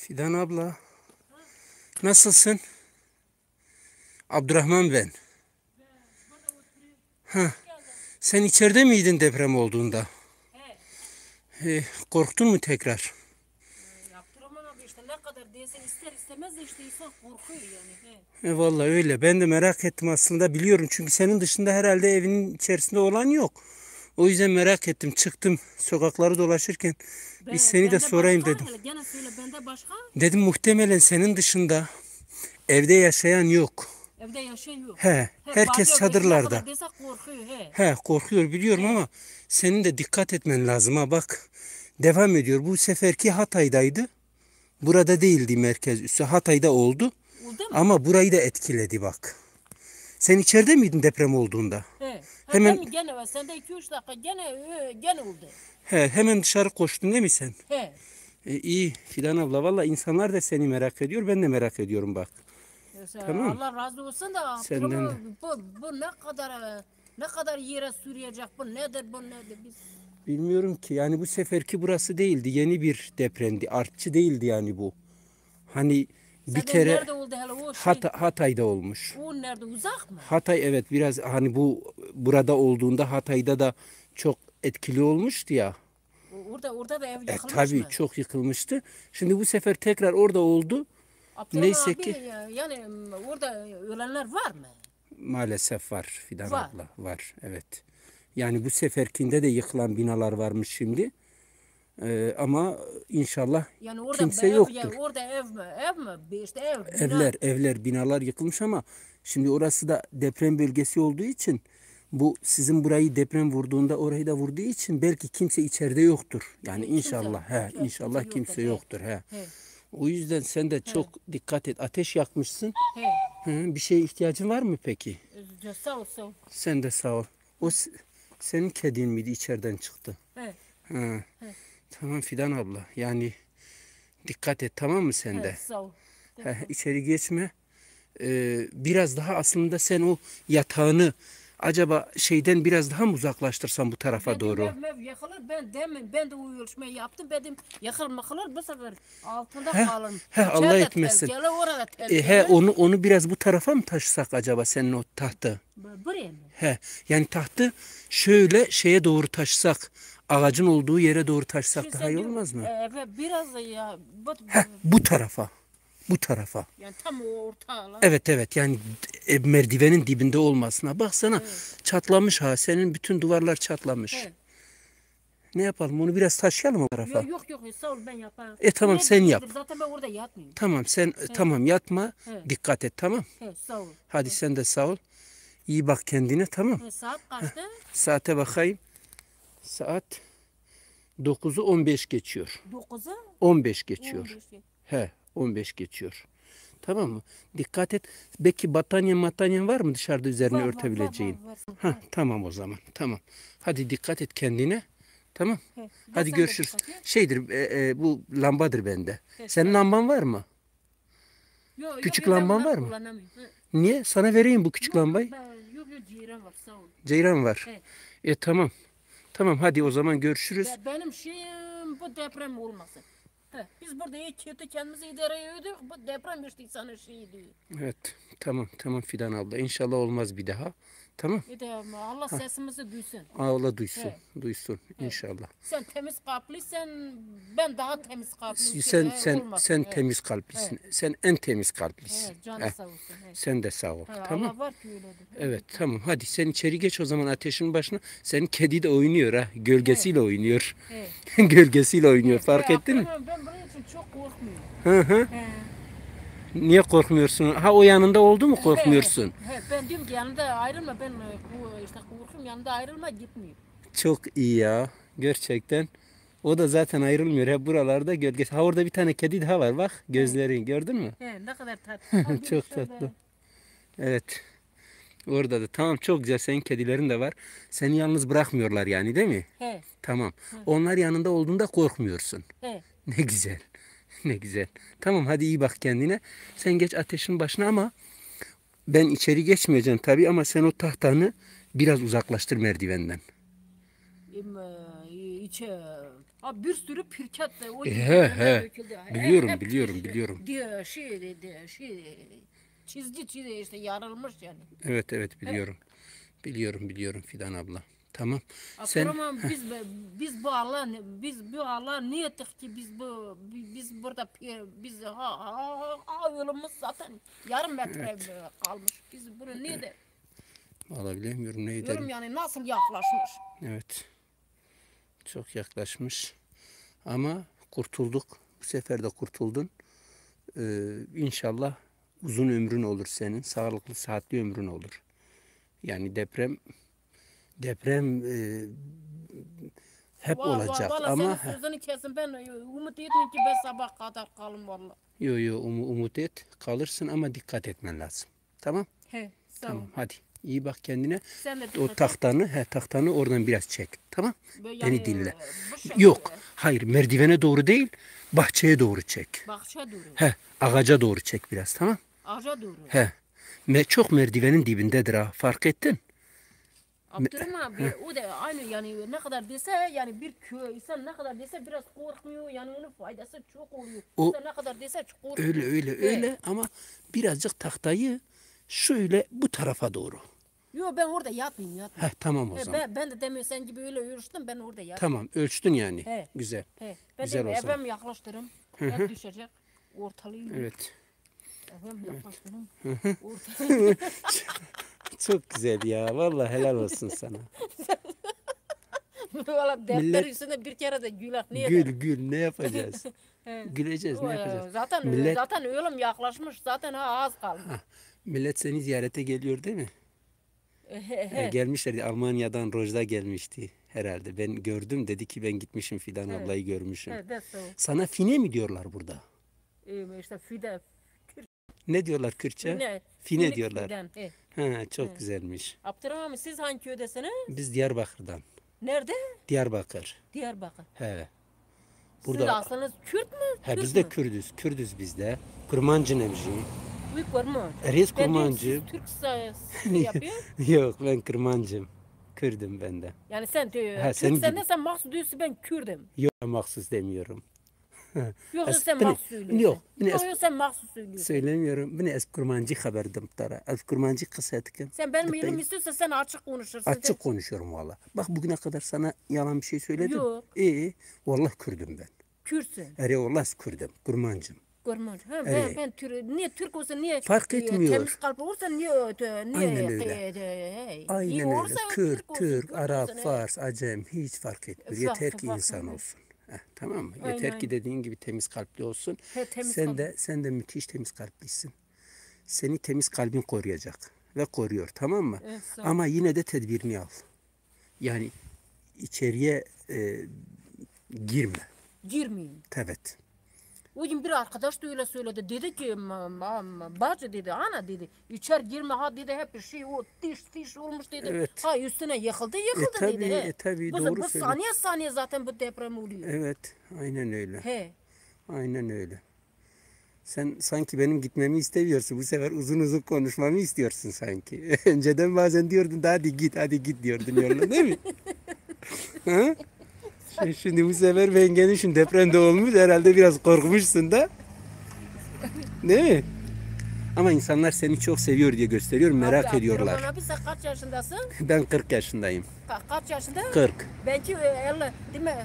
Fidan abla, nasılsın? Abdurrahman ben. Ha, sen içeride miydin deprem olduğunda? Korktun mu tekrar? Yaptıramam abi işte ne kadar değilsen ister istemez de işte insan korkuyor yani. Vallahi öyle. Ben de merak ettim aslında, biliyorum. Çünkü senin dışında herhalde evinin içerisinde olan yok. O yüzden merak ettim. Çıktım sokakları dolaşırken bir seni de Bende sorayım başka dedim. hele gene söyle bende başka Dedim muhtemelen senin dışında evde yaşayan yok. evde yaşayan yok. Herkes Bazı ne çadırlarda. kadar değilse korkuyor Korkuyor biliyorum ama senin de dikkat etmen lazım ha, bak. Devam ediyor. Bu seferki Hatay'daydı. Burada değildi merkez üssü. Hatay'da oldu. Oldu mu? Ama burayı da etkiledi bak. Sen içeride miydin deprem olduğunda? Hemen Gene var sende 2-3 dakika gene oldu. hemen dışarı koştun değil mi sen? He. İyi Fidan abla, valla insanlar da seni merak ediyor. Ben de merak ediyorum bak. Tamam. Allah razı olsun da Senden de. bu ne kadar yere sürüyecek bu nedir biz. Bilmiyorum ki, yani bu seferki burası değildi. Yeni bir depremdi. Artçı değildi yani bu. Hani bir Sende kere nerede oldu hele o şey? Hatay'da olmuş. O nerede uzak mı? Hatay, evet, biraz hani burada olduğunda Hatay'da da çok etkili olmuştu ya. Orada da ev yıkılmış Tabii mı? çok yıkılmıştı. Şimdi bu sefer tekrar orada oldu. Abdurrahman Neyse abi ki yani orada ölenler var mı? maalesef var Fidan Var. abla, var, evet. Yani bu seferkinde de yıkılan binalar varmış şimdi. Ama inşallah Yani orada kimse ev ya yoktur. orada ev mi? Ev mi? İşte ev, bina. Evler, binalar yıkılmış ama şimdi orası da deprem bölgesi olduğu için, bu sizin burayı deprem vurduğunda orayı da vurduğu için belki kimse içeride yoktur. Yani inşallah, inşallah kimse yoktur. He. O yüzden sen de çok dikkat et. Ateş yakmışsın. He. Bir şeye ihtiyacın var mı peki? Sağ ol, sağ ol. Sen de sağ ol. Senin kedin miydi, içeriden çıktı? He. Ha. He. Tamam Fidan abla. Yani dikkat et, tamam mı sen de? Sağ ol. İçeri geçme. Biraz daha aslında sen o yatağını acaba şeyden biraz daha mı uzaklaştırsan bu tarafa doğru? Ev yakılır. Ben de o ölçmeyi yaptım. Dedim yakılır bu sefer altında He, kalın. Allah İçeride etmesin. tehlikeli, orada tehlikeli. Onu biraz bu tarafa mı taşısak acaba, senin o tahtı? Buraya mı? Yani tahtı şöyle şeye doğru taşısak, ağacın olduğu yere doğru taşısak Şimdi daha iyi olmaz mı? Biraz da ya Bu tarafa. Bu tarafa. yani tam o orta alan. Evet, yani merdivenin dibinde olmasına. Baksana, çatlamış ha. Senin bütün duvarlar çatlamış. He. Ne yapalım? Onu biraz taşıyalım o tarafa. Yok sağ ol ben yaparım. Tamam, sen yap. Zaten ben orada yatmıyorum. Tamam sen tamam yatma. He. Dikkat et, tamam. Sağ ol. Hadi sen de sağ ol. İyi bak kendine, tamam. Saat kaçtı? Saate bakayım. Saat 9'u 15 geçiyor. 9'a? 15 geçiyor. 15. 15 geçiyor. Tamam mı? Dikkat et. Belki battaniye var mı dışarıda üzerine örtebileceğin? Var. Tamam o zaman. Tamam. Hadi dikkat et kendine. Tamam. He. Hadi Sen de görüşürüz. dikkat et. Şeydir, bu lambadır bende. Senin lamban var mı? Küçük ben lamban bunu var mı? kullanamıyorum. Niye? Sana vereyim bu küçük lambayı. Yok ceyran var sağ ol. Ceyran var. Tamam. Tamam, hadi o zaman görüşürüz. Benim şeyim bu deprem olmasın. Biz burada iyi kötü kendimizi idare ediyorduk. Bu deprem işte insanın şeyi diyor. Evet. Tamam Fidan abla. İnşallah olmaz bir daha. Tamam. Allah sesimizi duysun. Allah duysun inşallah. Sen temiz kalpliysen ben daha temiz kalpliyim. Sen temiz kalplisin. Sen en temiz kalplisin. Canı sağ olsun. Sen de sağ ol. Tamam. Allah var ki öyledir. Evet, tamam. Hadi sen içeri geç o zaman ateşin başına. Senin kedi de oynuyor ha. Gölgesiyle oynuyor. Gölgesiyle oynuyor. Fark ettin mi? Ben bunun için çok korkmuyorum. Niye korkmuyorsun? Ha, o yanında oldu mu korkmuyorsun? Ben diyorum ki yanında ayrılma. Ben işte korkuyorum, yanında ayrılma, gitmiyor. Çok iyi ya. Gerçekten. O da zaten ayrılmıyor. Hep buralarda gölgesi. Ha, orada bir tane kedi daha var bak. Gözlerini gördün mü? Ne kadar tatlı. Çok tatlı. Evet. Orada da. Tamam, çok güzel. Senin kedilerin de var. Seni yalnız bırakmıyorlar yani, değil mi? Tamam. Onlar yanında olduğunda korkmuyorsun. Ne güzel. Ne güzel. Tamam, hadi iyi bak kendine. Sen geç ateşin başına ama ben içeri geçmeyeceğim tabii, ama sen o tahtanı biraz uzaklaştır merdivenden. içe. Ha bir sürü pirket de o He. döküldü. Biliyorum, Hep biliyorum, pirket. biliyorum. Diye çizgi işte yarılmış yani. Evet biliyorum. Biliyorum Fidan abla. Tamam. Sen Abdurrahman biz bu Allah ne ettik ki biz burada biz yolumuz zaten yarım metre kalmış. Biz bunu ne de vallahi bilemiyorum ne diyorum edelim. yani nasıl yaklaşmış. Evet. Çok yaklaşmış. Ama kurtulduk. Bu sefer de kurtuldun. İnşallah uzun ömrün olur senin. Sağlıklı, sıhhatli ömrün olur. Yani deprem hep olacak Valla senin ama sözünü kesin ben umut etmiyorum ki ben sabah kadar kalın valla. umut et kalırsın ama dikkat etmen lazım. Tamam? He sağ ol. Tamam hadi. İyi bak kendine. Sen de O dikkat et. tahtanı oradan biraz çek. Tamam? Böyle Beni yani, dinle. bu şekilde. Yok. Hayır, merdivene doğru değil, bahçeye doğru çek. Bahçe doğru. Ağaca doğru çek biraz, tamam? Ağaca doğru. Çok merdivenin dibindedir ha. Fark ettin? Abdurrahman abi o da aynı yani ne kadar dese yani bir köy insan ne kadar dese biraz korkmuyor yani onun faydası çok oluyor. İnsan ne kadar dese çok korkmuyor. Öyle ama birazcık tahtayı şöyle bu tarafa doğru. Yok ben orada yatmayayım. Tamam o zaman. Ben de demiyor sen gibi öyle ölçtüm ben orada yatmayayım. Tamam, ölçtün yani. He. Güzel. Ben Güzel de o zaman. evim yaklaştırım. Hep düşecek. Ortalayayım. Evet. Evim yaklaştırım. Ortalayayım. Çok güzel ya. Vallahi helal olsun sana. Valla defter Millet- üstünde bir kere de gülak niye Gül ne yapacağız? He. Güleceğiz, ne yapacağız? Zaten zaten ölüm yaklaşmış. Zaten az kalmış. Millet seni ziyarete geliyor değil mi? Gelmişlerdi. Almanya'dan Rojda gelmişti herhalde. Ben gördüm, dedi ki ben gitmişim Fidan ablayı görmüşüm. Evet, Sana Fine mi diyorlar burada? işte fide. Ne diyorlar Kürtçe? Ne? Fine diyorlar. Fiden, he. Çok güzelmiş. Abdurrahman siz hangi köydesiniz? Biz Diyarbakır'dan. Nerede? Diyarbakır. Diyarbakır. He. Sizin Burada aslınız Kürt mü? Türk biz de mü? Kürdüz. Kürdüz biz de. Kurmancı Nevci. Büyük var mı? Reis Ben diyorum, Kurmancı. siz Türk yapıyor. Yok, ben Kurmancım. Kürdüm ben de. Yani sen Ha, Türk senin sen gibi. de sen mahsus diyorsun ben Kürdüm. Yok, mahsus demiyorum. Yoksa sen beni- mahsus söylüyorsun. yok, beni Yok sen mahsus söylüyorsun. Söylemiyorum. Beni es kurmancı haberdim tara. Es kurmancı kısetken. Sen benim yerim istiyorsan sen açık konuşursun. Açık konuşuyorum valla. Bak bugüne kadar sana yalan bir şey söyledim. Yok. Vallahi Kürdüm ben. Kürtsün. Vallahi Kürdüm. Kurmancım. Görmüş. Evet. Ben niye Türk olsa niye Fark etmiyor. temiz kalpli olsa niye Aynen öyle. iyi Aynen olsa öyle. Türk Kürt, olsun, Türk, Kürt Arap, olsun, Fars, Acem hiç fark etmiyor. Yeter ki fark insan etmiyor. olsun. Tamam mı? Aynen, Yeter ki aynen. dediğin gibi temiz kalpli olsun. Temiz Sen de müthiş temiz kalplisin. Seni temiz kalbin koruyacak ve koruyor, tamam mı? Evet, sağ ol. Ama yine de tedbirini al. Yani içeriye girme. Girmeyeyim. Evet. O gün bir arkadaş da öyle söyledi. Dedi ki bacı dedi ana dedi. İçer girme ha dedi hep bir şey o tiş olmuş dedi. Evet. Ha üstüne yıkıldı tabii, dedi. He. tabii, bu, doğru bu söylüyor. saniye zaten bu deprem oluyor. Evet. Aynen öyle. He. Aynen öyle. Sen sanki benim gitmemi istemiyorsun. Bu sefer uzun uzun konuşmamı istiyorsun sanki. Önceden bazen diyordun da hadi git diyordun yoluna, değil mi? Ha? Şimdi bu sefer ben gelmişim, depremde olmuş, herhalde biraz korkmuşsun da. Değil mi? Ama insanlar seni çok seviyor diye gösteriyor, merak Abi, ediyorlar. Abdurrahman abi sen kaç yaşındasın? Ben 40 yaşındayım. Kaç yaşında? 40. Belki 50 değil mi?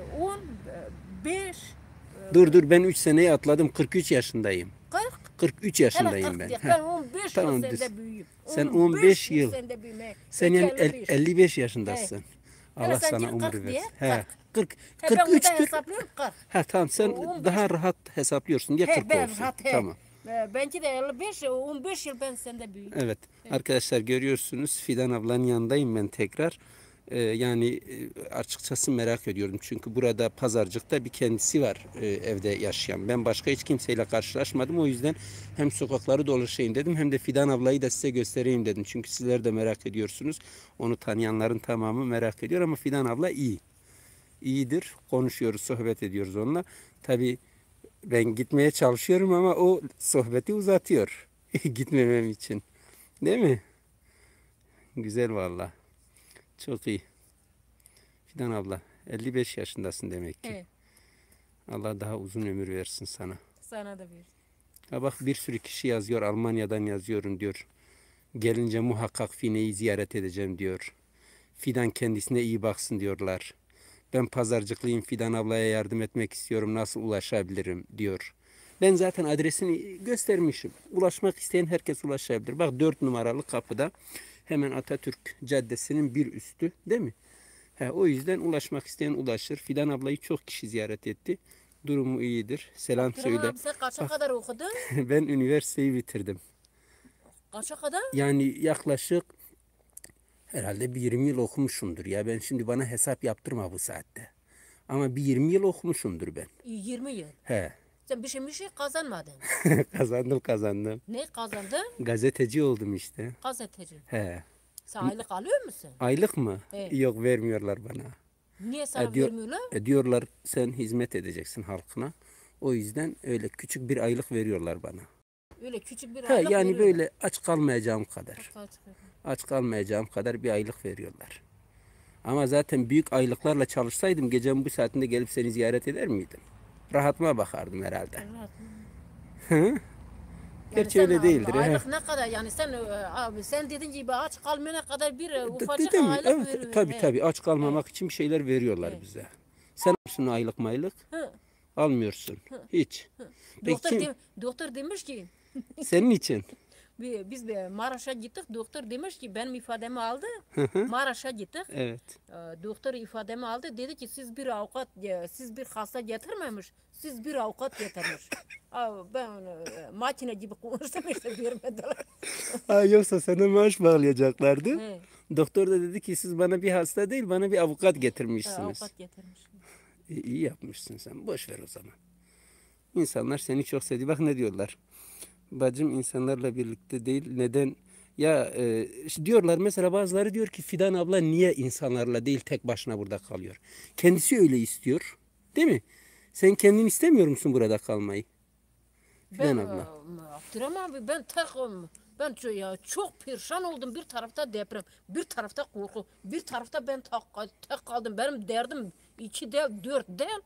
15 Dur ben 3 seneyi atladım, 43 yaşındayım. 40. 43 Hele yaşındayım 40 ben. diye. Heh. Ben 15 Tamam, yıl düz. sende büyüğüm. Sen 15 yıl. Sende büyüğüm. he. Sen Belki yani 55. 55 yaşındasın. Hele Allah sen sana diyor 40 umur diye, versin. He, 40, He, ben 43 burada 40. hesaplıyorum 40. Tamam, sen 15. daha rahat hesaplıyorsun diye 40 Ben olsun. rahat Tamam. Belki de 55, 15 yıl ben sende büyüğüm. Evet. Arkadaşlar görüyorsunuz, Fidan ablanın yanındayım ben tekrar. Yani açıkçası merak ediyorum. Çünkü burada Pazarcık'ta bir kendisi var evde yaşayan. Ben başka hiç kimseyle karşılaşmadım. O yüzden hem sokakları dolaşayım dedim, hem de Fidan ablayı da size göstereyim dedim. Çünkü sizler de merak ediyorsunuz. Onu tanıyanların tamamı merak ediyor ama Fidan abla iyi. İyidir. Konuşuyoruz, sohbet ediyoruz onunla. Tabii ben gitmeye çalışıyorum ama o sohbeti uzatıyor. Gitmemem için. Değil mi? Güzel valla. Çok iyi. Fidan abla, 55 yaşındasın demek ki. He. Allah daha uzun ömür versin sana. Sana da bir. Ha bak bir sürü kişi yazıyor. Almanya'dan yazıyorum diyor. Gelince muhakkak Fine'yi ziyaret edeceğim diyor. Fidan kendisine iyi baksın diyorlar. Ben pazarcıklıyım, Fidan ablaya yardım etmek istiyorum. Nasıl ulaşabilirim diyor. Ben zaten adresini göstermişim. Ulaşmak isteyen herkes ulaşabilir. Bak 4 numaralı kapıda hemen Atatürk Caddesi'nin bir üstü değil mi? O yüzden ulaşmak isteyen ulaşır. Fidan ablayı çok kişi ziyaret etti. Durumu iyidir. Selam Abdurrahman söyle. abi sen kaça Bak, kadar okudun? ben üniversiteyi bitirdim. Kaça kadar? Yani yaklaşık herhalde bir 20 yıl okumuşumdur ya. Ben şimdi bana hesap yaptırma bu saatte. Ama bir 20 yıl okumuşumdur ben. 20 yıl. He. Sen bir şey kazanmadın. Kazandım. Ne kazandın? Gazeteci oldum işte. Gazeteci. He. Sen aylık alıyor musun? Aylık mı? He. Yok vermiyorlar bana. Niye sana Diyor, vermiyorlar? diyorlar sen hizmet edeceksin halkına. O yüzden öyle küçük bir aylık veriyorlar bana. Öyle küçük bir He, aylık yani veriyorlar. böyle aç kalmayacağım kadar. Kaç- Aç kalmayacağım kadar bir aylık veriyorlar. Ama zaten büyük aylıklarla çalışsaydım gecenin bu saatinde gelip seni ziyaret eder miydim? Rahatıma bakardım herhalde. Rahat. Hı? Gerçi sen öyle değildir. Aylık ne kadar yani sen abi sen dediğin gibi aç kalmayana kadar bir ufacık Dedim mi? aylık Evet, veriyor. tabii aç kalmamak için bir şeyler veriyorlar He. bize. Sen alıyorsun aylık maylık? Hı. Almıyorsun. Hiç. Doktor, Peki doktor demiş ki senin için? biz de Maraş'a gittik. Doktor demiş ki benim ifademi aldı. Maraş'a gittik. Evet. Doktor ifademi aldı. Dedi ki siz bir avukat, siz bir hasta getirmemiş. Siz bir avukat getirmiş. Ben makine gibi konuştum işte vermediler. Yoksa sana maaş bağlayacaklardı. He, Doktor da dedi ki siz bana bir hasta değil bana bir avukat getirmişsiniz. avukat getirmiş. İyi yapmışsın sen. Boş ver o zaman. İnsanlar seni çok sevdi. Bak ne diyorlar. Bacım insanlarla birlikte değil. Neden? Ya diyorlar mesela bazıları diyor ki Fidan abla niye insanlarla değil tek başına burada kalıyor? Kendisi öyle istiyor. Değil mi? Sen kendin istemiyor musun burada kalmayı? Fidan Ben abla. Abdurrahman abi ben çok perişan oldum. Bir tarafta deprem, bir tarafta korku, bir tarafta ben tek kaldım. Benim derdim 2 değil, 4 değil.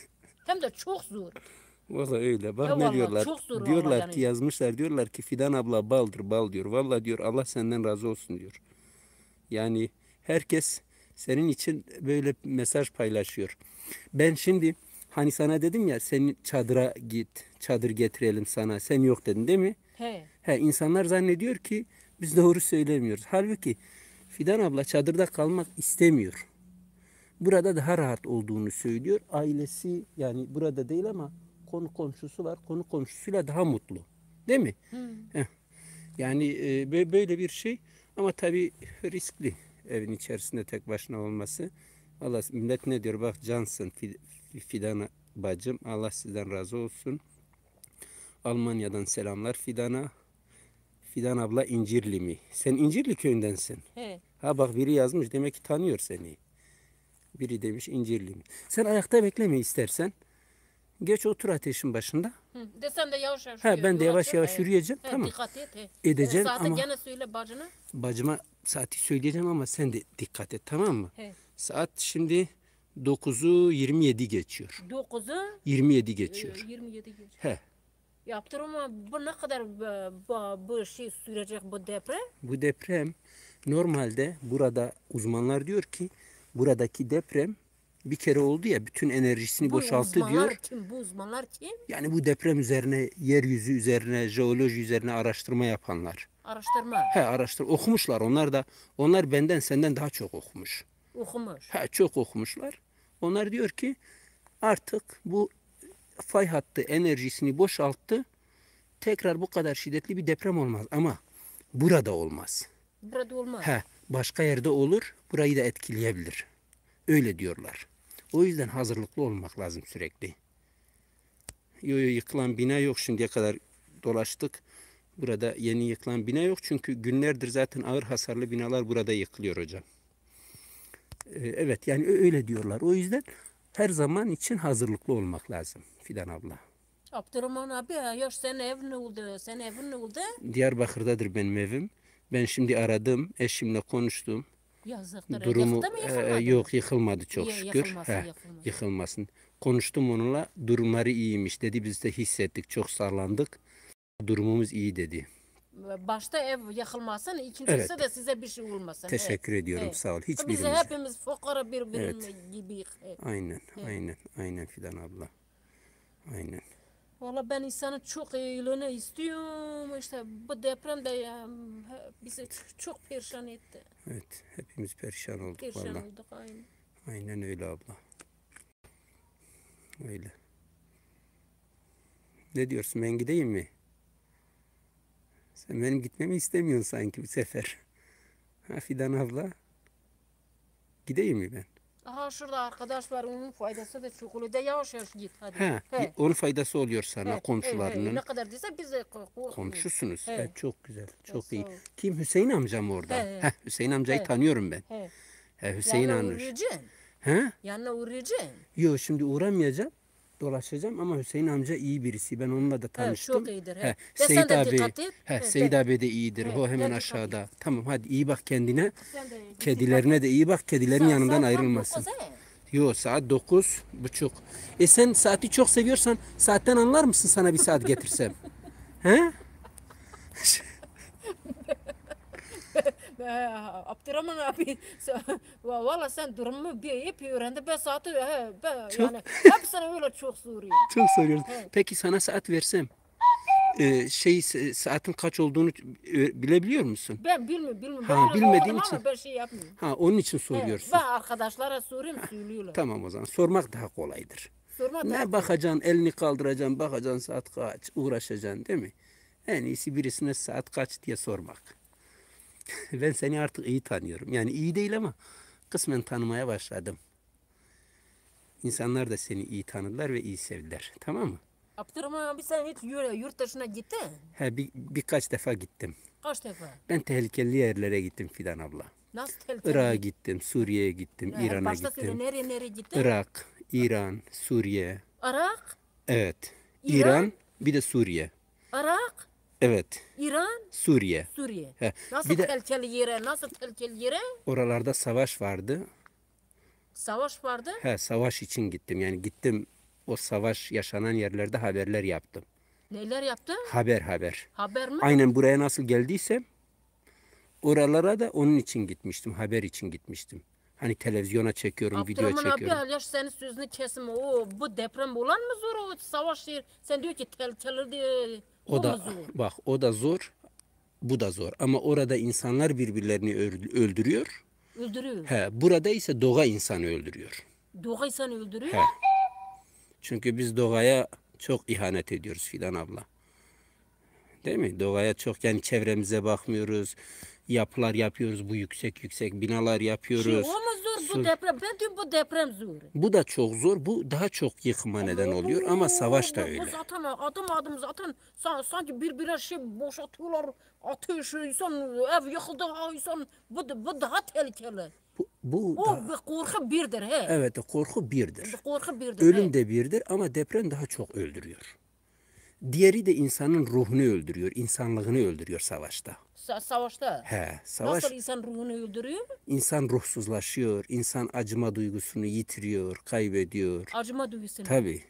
Hem de çok zor. Valla öyle. Bak Ya ne vallahi diyorlar. çok zor Diyorlar vallahi ki yani. yazmışlar diyorlar ki Fidan abla baldır bal diyor. Valla diyor Allah senden razı olsun diyor. Yani herkes senin için böyle mesaj paylaşıyor. Ben şimdi hani sana dedim ya senin çadıra git, çadır getirelim sana. Sen yok dedin değil mi? He. İnsanlar zannediyor ki biz doğru söylemiyoruz. Halbuki Fidan abla çadırda kalmak istemiyor. Burada daha rahat olduğunu söylüyor. Ailesi yani burada değil ama konu komşusu var. Konu komşusuyla daha mutlu. Değil mi? Heh. Yani böyle bir şey ama tabii riskli evin içerisinde tek başına olması. Allah millet ne diyor? Bak cansın Fidan bacım. Allah sizden razı olsun. Almanya'dan selamlar Fidan'a. Fidan abla İncirli mi? Sen İncirli köyündensin. He. Ha bak biri yazmış demek ki tanıyor seni. Biri demiş İncirli mi? Sen ayakta bekleme istersen. Geç otur ateşin başında. De sen de yavaş yavaş Ben de yavaş yürü. yavaş He. yürüyeceğim. He, Tamam. dikkat et. He. Edeceğim Saate ama gene söyle bacına. bacıma saati söyleyeceğim ama sen de dikkat et tamam mı? He. Saat şimdi 9'u 27 geçiyor. 9'u 27 geçiyor. 27 geç. He. Yaptırma bu ne kadar bu şey sürecek bu deprem? Bu deprem normalde burada uzmanlar diyor ki buradaki deprem bir kere oldu ya bütün enerjisini Bu boşalttı uzmanlar diyor. kim? Bu uzmanlar kim? Yani bu deprem üzerine, yeryüzü üzerine, jeoloji üzerine araştırma yapanlar. Araştırma. Okumuşlar onlar da. Onlar benden senden daha çok okumuş. Okumuş. Çok okumuşlar. Onlar diyor ki artık bu fay hattı enerjisini boşalttı. Tekrar bu kadar şiddetli bir deprem olmaz ama burada olmaz. Burada olmaz. Başka yerde olur, burayı da etkileyebilir. Öyle diyorlar. O yüzden hazırlıklı olmak lazım sürekli. Yıkılan bina yok şimdiye kadar dolaştık. Burada yeni yıkılan bina yok çünkü günlerdir zaten ağır hasarlı binalar burada yıkılıyor hocam. Evet yani öyle diyorlar. O yüzden her zaman için hazırlıklı olmak lazım Fidan abla. Abdurrahman abi ya senin evin ne oldu? Diyarbakır'dadır benim evim. Ben şimdi aradım, eşimle konuştum. Yazıktır. Durumu Yıkıldı mı yıkılmadı? yok, yıkılmadı çok şükür. Yıkılmasın, yıkılmasın. Yıkılmasın. Konuştum onunla. Durumları iyiymiş dedi. Biz de hissettik. Çok sağlandık. Durumumuz iyi dedi. Başta ev yıkılmasın, ikincisi Evet. de size bir şey olmasın. Teşekkür ediyorum. Evet. Sağ ol. Biz Hiçbirimize. hepimiz fukara birbirimiz gibiyiz. Evet. Aynen. Aynen. Aynen Fidan abla. Aynen. Valla ben insanın çok iyiliğini istiyorum. İşte bu deprem de bizi çok perişan etti. Evet. Hepimiz perişan olduk Perişan valla. olduk aynı. Aynen öyle abla. Öyle. Ne diyorsun? Ben gideyim mi? Sen benim gitmemi istemiyorsun sanki bu sefer. Ha Fidan abla? Gideyim mi ben? Aha şurada arkadaş var, onun faydası da çok oluyor. De yavaş yavaş git hadi. Ha, onun faydası oluyor sana, komşularının. Ne kadar dese biz de korkmuyoruz. Komşusunuz. He. Evet, çok güzel, çok iyi. sağ ol. Kim? Hüseyin amcam orada. He. Heh, Hüseyin amcayı tanıyorum ben. Hüseyin Yanına amca. uğrayacaksın. Ha? Yanına uğrayacaksın. Yok, şimdi uğramayacağım. Dolaşacağım ama Hüseyin amca iyi birisi. Ben onunla da tanıştım. Çok iyidir. He. De Seyit sen de abi. dikkat et. Seyit abi de iyidir. He, O de hemen dikkat aşağıda. Tamam, hadi iyi bak kendine. Sen de Kedilerine de iyi bak. Kedilerin yanından Saat ayrılmasın. 9, he. Yok, saat 9:30. Sen saati çok seviyorsan saatten anlar mısın, sana bir saat getirsem? He? Abdurrahman abi valla sen durumu bir hep öğrendi. Ben saati yani hepsini öyle çok soruyor. Çok soruyoruz. Peki sana saat versem, saatin kaç olduğunu bilebiliyor musun? Ben bilmiyorum. Ha, Ben biraz bilmediğin okudum için. ama ben şey yapmıyorum. Ha, onun için soruyorsun. Ben arkadaşlara soruyorum, söylüyorlar. Tamam, o zaman sormak daha kolaydır. Sorma da Ne bakacaksın, elini kaldıracaksın, bakacaksın saat kaç, uğraşacaksın değil mi? En iyisi birisine saat kaç diye sormak. Ben seni artık iyi tanıyorum. Yani iyi değil ama kısmen tanımaya başladım. İnsanlar da seni iyi tanıdılar ve iyi sevdiler. Tamam mı? Abdurrahman abi sen hiç yurt dışına gittin? Birkaç defa gittim. Kaç defa? Ben tehlikeli yerlere gittim Fidan abla. Nasıl tehlikeli? Irak'a gittim, Suriye'ye gittim, İran'a Başta söyle, gittim. nereye gittin? Irak, İran, Suriye. Irak, Evet. İran? İran, bir de Suriye. Irak, Evet. İran, Suriye. Suriye. He. Nasıl Bir de tehlikeli yere? Nasıl tehlikeli yere? oralarda savaş vardı. Savaş vardı. Savaş için gittim. Yani gittim, o savaş yaşanan yerlerde haberler yaptım. Neler yaptın? Haber. Haber mi? Aynen buraya nasıl geldiysem oralara da onun için gitmiştim. Haber için gitmiştim. Hani televizyona çekiyorum, video Abdurrahman abi çekiyorum. Alyaş senin sözünü kesim. Bu deprem olan mı zor o savaş yer? Sen diyor ki tehlikeli diye. O mu da zor? bak, o da zor, bu da zor. Ama orada insanlar birbirlerini öldürüyor. Öldürüyor. Burada ise doğa insanı öldürüyor. Doğa insanı öldürüyor. Çünkü biz doğaya çok ihanet ediyoruz Fidan abla. Değil mi? Doğaya çok, yani çevremize bakmıyoruz. Yapılar yapıyoruz, bu yüksek binalar yapıyoruz. O mu zor bu deprem? Ben diyorum bu deprem zor. Bu da çok zor. Bu daha çok yıkıma neden oluyor ama savaş da Bu öyle. zaten adım zaten sanki birbirine şey boşaltıyorlar. Ateş, insan ev yıkıldı, insan bu daha tehlikeli. Bu O da, bir korku birdir he. evet, korku birdir. Bir korku birdir. Ölüm de birdir ama deprem daha çok öldürüyor. Diğeri de insanın ruhunu öldürüyor, insanlığını öldürüyor savaşta. Savaşta. Savaş, Nasıl insan ruhunu öldürüyor? insan ruhsuzlaşıyor, insan acıma duygusunu yitiriyor, kaybediyor. Acıma duygusunu. Tabii.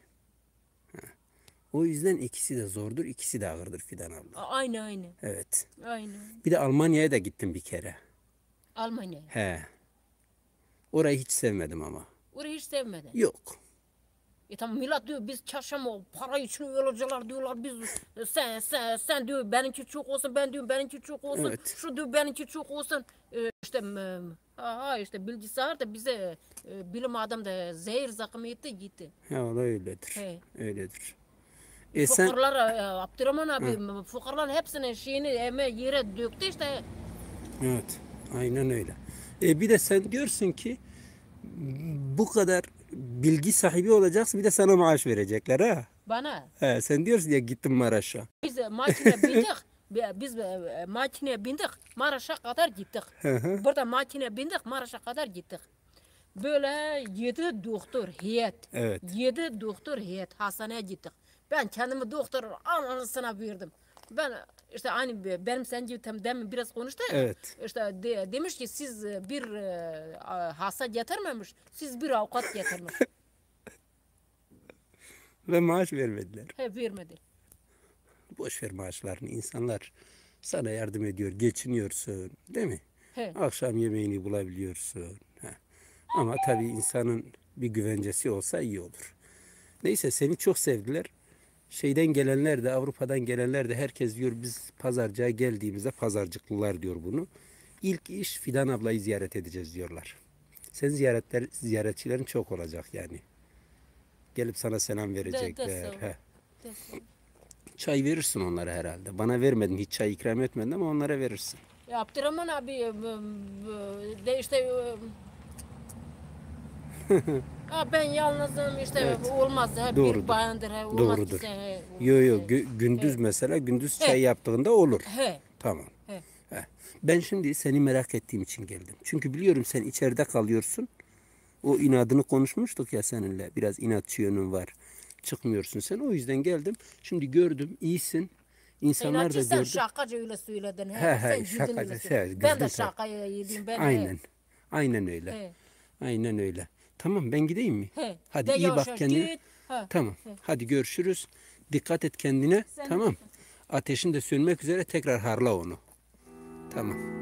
O yüzden ikisi de zordur, ikisi de ağırdır Fidan abla. Aynı. Evet. Aynı. Bir de Almanya'ya da gittim bir kere. Almanya. Orayı hiç sevmedim ama. Orayı hiç sevmedin. Yok. Tamam millet diyor biz çarşamba para için öleceğiz diyorlar biz sen diyor benimki çok olsun ben diyorum benimki çok olsun Evet. şu diyor benimki çok olsun işte işte bilgisayar da bize bilim adam da zehir zakım etti gitti. O da öyledir. He. Öyledir. Fukarlar Abdurrahman abi fukarlar hepsinin şeyini yere döktü işte. Evet. Aynen öyle. Bir de sen diyorsun ki bu kadar bilgi sahibi olacaksın, bir de sana maaş verecekler ha. Bana. Sen diyorsun ya, gittim Maraş'a. Biz makine bindik. Biz makineye bindik. Maraş'a kadar gittik. Burada makine bindik. Maraş'a kadar gittik. Böyle 7 doktor heyet. Evet. 7 doktor heyet hastaneye gittik. Ben kendimi doktor anasına verdim. Ben işte aynı benim sen gibi demin biraz konuştu ya. Evet. İşte demiş ki siz bir hasta getirmemiş, siz bir avukat getirmiş. Ve maaş vermediler. He vermedi. Boş ver maaşlarını. İnsanlar sana yardım ediyor. Geçiniyorsun. Değil mi? He. Akşam yemeğini bulabiliyorsun. Ha. Ama tabii insanın bir güvencesi olsa iyi olur. Neyse seni çok sevdiler. Şeyden gelenler de Avrupa'dan gelenler de herkes diyor biz pazarcığa geldiğimizde pazarcıklılar diyor bunu. İlk iş Fidan ablayı ziyaret edeceğiz diyorlar. Senin ziyaretçilerin çok olacak yani. Gelip sana selam verecekler. He. Çay verirsin onlara herhalde. Bana vermedin, hiç çay ikram etmedin ama onlara verirsin. Abdurrahman abi de işte ben yalnızım işte Evet. olmaz. He, Doğrudur. bir bayandır. He, olmaz Doğrudur. ki sen, Yo gündüz mesela gündüz çay yaptığında olur. He. Tamam. He. He. Ben şimdi seni merak ettiğim için geldim. Çünkü biliyorum sen içeride kalıyorsun. O inadını konuşmuştuk ya seninle. Biraz inatçı yönün var. Çıkmıyorsun sen. O yüzden geldim. Şimdi gördüm iyisin. İnsanlar da sen gördü. şakacı öyle söyledin. He, Sen şakacı, güldün öyle şey, söyledin. Ben de güldün şakaya yedim. Ben Aynen. Aynen öyle. He. Aynen öyle. Tamam ben gideyim mi? He. Hadi De iyi yavaş bak yavaş kendine. git. He. Tamam. Hadi görüşürüz. Dikkat et kendine. Sen de Tamam. Ateşin de sönmek üzere tekrar harla onu. Tamam.